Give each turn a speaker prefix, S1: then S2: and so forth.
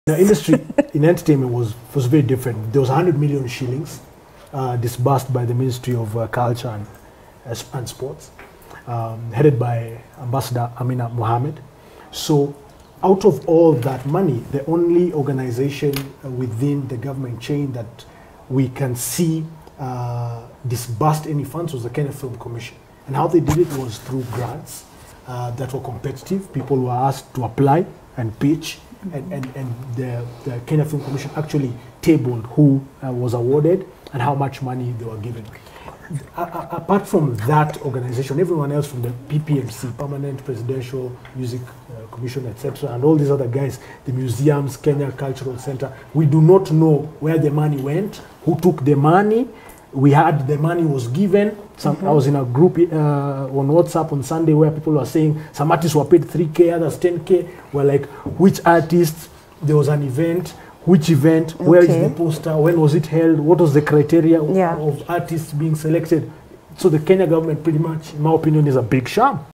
S1: The industry in entertainment was very different. There was 100 million shillings disbursed by the Ministry of Culture and Sports, headed by Ambassador Amina Mohammed. So out of all that money, the only organization within the government chain that we can see disbursed any funds was the Kenya Film Commission. And how they did it was through grants that were competitive. People were asked to apply and pitch, and the Kenya Film Commission actually tabled who was awarded and how much money they were given. Apart from that organization, everyone else from the PPMC, Permanent Presidential Music Commission, etc., and all these other guys, the museums, Kenya Cultural Center, we do not know where the money went, who took the money. We had the money was given. I was in a group on WhatsApp on Sunday where people were saying some artists were paid 3K, others 10K. We're like, which artists? There was an event. Which event? Okay. Where is the poster? When was it held? What was the criteria of artists being selected? So the Kenya government pretty much, in my opinion, is a big sham.